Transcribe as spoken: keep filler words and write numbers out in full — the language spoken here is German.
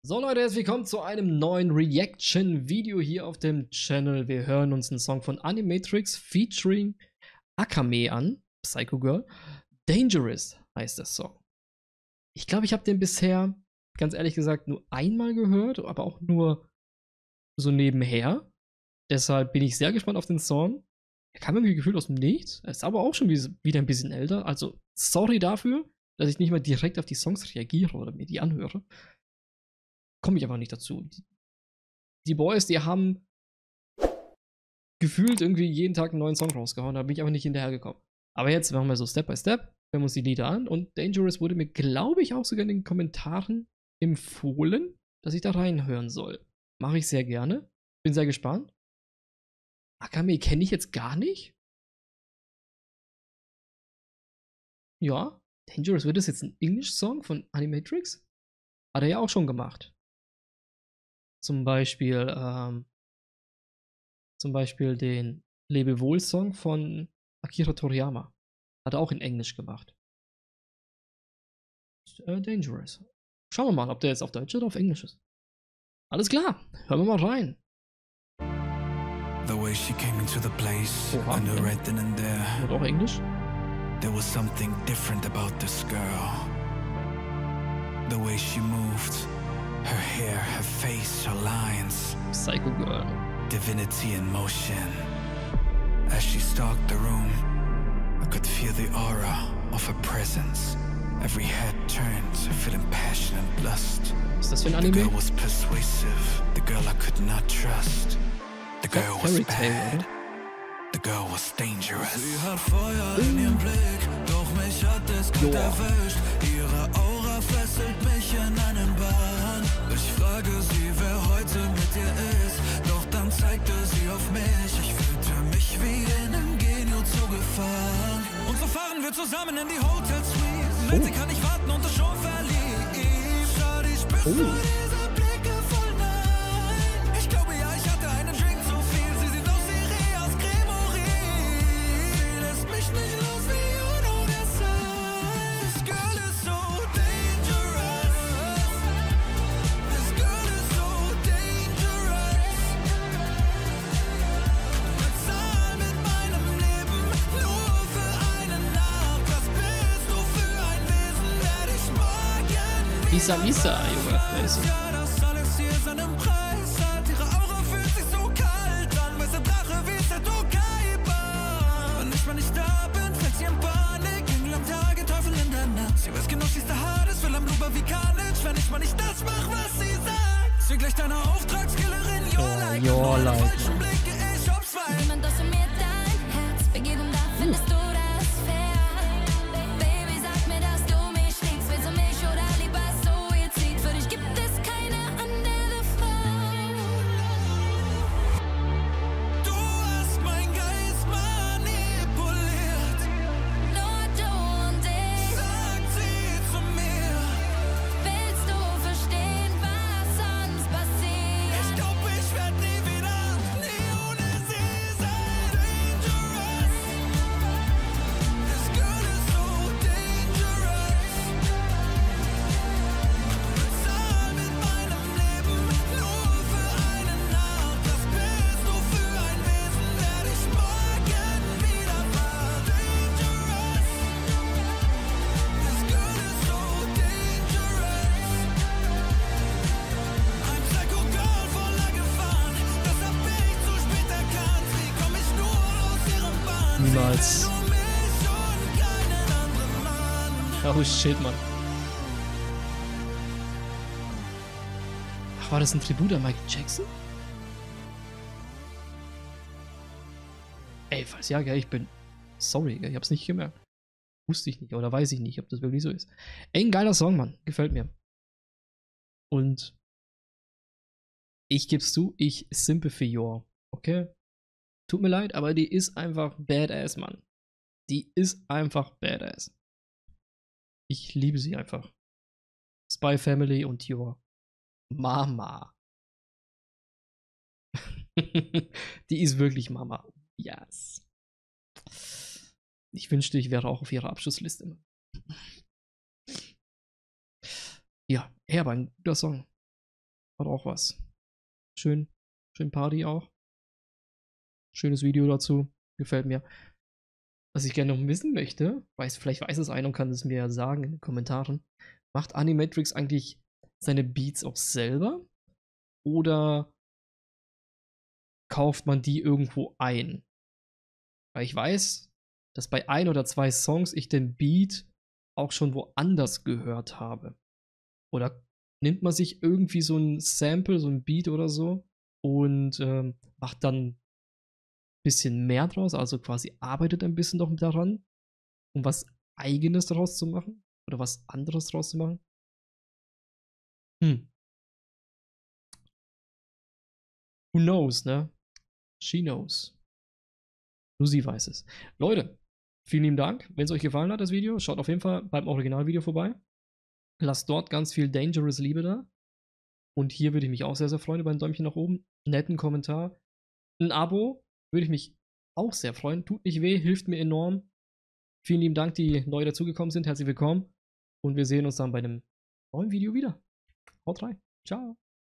So Leute, herzlich willkommen zu einem neuen Reaction-Video hier auf dem Channel. Wir hören uns einen Song von Animatrix featuring Akame an, Psycho Girl. Dangerous heißt der Song. Ich glaube, ich habe den bisher, ganz ehrlich gesagt, nur einmal gehört, aber auch nur so nebenher. Deshalb bin ich sehr gespannt auf den Song. Er kam irgendwie gefühlt aus dem Nichts. Er ist aber auch schon wieder ein bisschen älter. Also sorry dafür, dass ich nicht mal direkt auf die Songs reagiere oder mir die anhöre. Komme ich aber nicht dazu. Die, die Boys, die haben gefühlt irgendwie jeden Tag einen neuen Song rausgehauen, da bin ich aber nicht hinterhergekommen. Aber jetzt machen wir so Step by Step, hören wir uns die Lieder an und Dangerous wurde mir, glaube ich, auch sogar in den Kommentaren empfohlen, dass ich da reinhören soll. Mache ich sehr gerne. Bin sehr gespannt. Akame kenne ich jetzt gar nicht. Ja, Dangerous, wird das jetzt ein English-Song von Animatrix? Hat er ja auch schon gemacht. Zum Beispiel, ähm, zum Beispiel den Lebewohl-Song von Akira Toriyama. Hat er auch in Englisch gemacht. Äh, Dangerous. Schauen wir mal, ob der jetzt auf Deutsch oder auf Englisch ist. Alles klar, hören wir mal rein. The way she came into the place, Oha, I knew okay. right then and there. Und auch Englisch? There was something different about this girl. The way she moved, her hair, her face, her lines. Psycho Girl. Divinity in motion. As she stalked the room, I could feel the aura of her presence. Every head turned, feeling passion and lust. Ist das für ein The Anime? girl was persuasive, the girl I could not trust. The girl was Fairy bad, Tail, oder? the girl was dangerous. Sie hat Feuer in ihrem Blick, doch mich hat es gut Joa. erwischt. Ihre Aura fesselt mich in einen Bann. Ich frage sie, wer heute mit ihr ist, doch dann zeigte sie auf mich. Ich fühlte mich wie in einem Genio-Zoo gefangen. Und so fahren wir zusammen in die Hotel Suite. Mit Oh. sie kann ich warten und es schon verliebt. Schau, die spürst Oh. du diese Blicke voll nein. Ich glaube ja, ich hatte einen Drink zu viel. Sie sieht aus wie Rias Cremori. Sie lässt mich nicht los wie Uno der Sun. This girl is so dangerous. This girl is so dangerous. Bezahl mit meinem Leben nur für eine Nacht. Was bist du für ein Wesen, der dich morgen Misa Misa, Junge. Wer ist so? ja, das alles hier seinen Preis hat. Ihre Aura fühlt sich so kalt an. Weißer Drache wie Setokaiba. Wenn ich mal nicht da bin, fällt sie in Panik. Engel am Tage, Teufel in der Nacht. Sie weiß genau, sie ist der Hades, will am Blubber wie Carnage. Wenn ich mal nicht das mach, was sie sagt. Sie gleicht einer Auftragskillerin, Oh, your like. your Nur like. die falschen Blicke, ich hab's fein. Niemand außer mir dein Herz begeben darf, findest du das fair? Baby, sag mir, dass du mich liebst, willst du mich oder lieber Suizid? Für dich gibt es keine andere Frau. Du hast mein Geist manipuliert, Nur du und ich. sagt sie zu mir. Willst du verstehen, was sonst Ich passiert? glaub, ich werd nie wieder, nie ohne sie sein. Dangerous. This girl is so dangerous. Bezahl mit meinem Leben nur für eine Nacht. Was bist du für ein Wesen, der dich morgen wieder macht? Dangerous. This girl is so dangerous. Ein Psycho Girl voller Gefahren, das hab ich zu spät erkannt. Wie komm ich nur aus ihrem Bann? Niemals. Sie will nur mich und keinen anderen Mann. Oh shit, Mann. Ach, war das ein Tribut an Michael Jackson? Ey, falls ja, gell, ich bin sorry, gell, ich hab's nicht gemerkt. Wusste ich nicht, oder weiß ich nicht, ob das wirklich so ist. Ey, ein geiler Song, Mann. Gefällt mir. Und ich geb's zu, ich simpe für Yor. Okay? Tut mir leid, aber die ist einfach badass, Mann. Die ist einfach badass. Ich liebe sie einfach. Spy Family und Yor. Mama. Die ist wirklich Mama. Yes. Ich wünschte, ich wäre auch auf ihrer Abschlussliste. Ja, er war ein guter Song. Hat auch was. Schön. Schön Party auch. Schönes Video dazu. Gefällt mir. Was ich gerne noch wissen möchte, weiß, vielleicht weiß es einer und kann es mir ja sagen in den Kommentaren. Macht Animatrix eigentlich seine Beats auch selber? Oder kauft man die irgendwo ein? Weil ich weiß, dass bei ein oder zwei Songs ich den Beat auch schon woanders gehört habe. Oder nimmt man sich irgendwie so ein Sample, so ein Beat oder so und ähm, macht dann ein bisschen mehr draus, also quasi arbeitet ein bisschen noch daran, um was Eigenes daraus zu machen oder was anderes draus zu machen. Hm. Who knows, ne? She knows. Nur sie weiß es. Leute, vielen lieben Dank. Wenn es euch gefallen hat, das Video, schaut auf jeden Fall beim Originalvideo vorbei. Lasst dort ganz viel Dangerous Liebe da. Und hier würde ich mich auch sehr, sehr freuen über ein Däumchen nach oben, einen netten Kommentar. Ein Abo würde ich mich auch sehr freuen. Tut nicht weh, hilft mir enorm. Vielen lieben Dank, die neu dazugekommen sind. Herzlich willkommen. Und wir sehen uns dann bei einem neuen Video wieder. Haut rein. Ciao.